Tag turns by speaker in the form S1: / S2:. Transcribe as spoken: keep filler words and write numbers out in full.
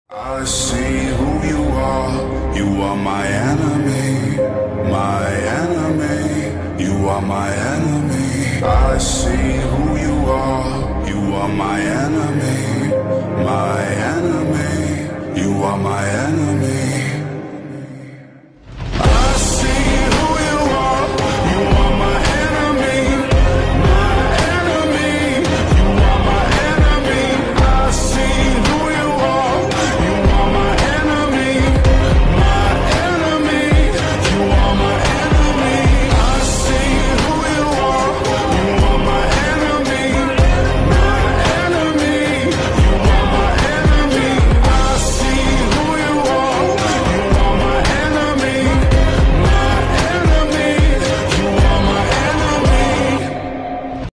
S1: I see who you are, you are my enemy, my enemy, you are my enemy. I see who you are, you are my enemy.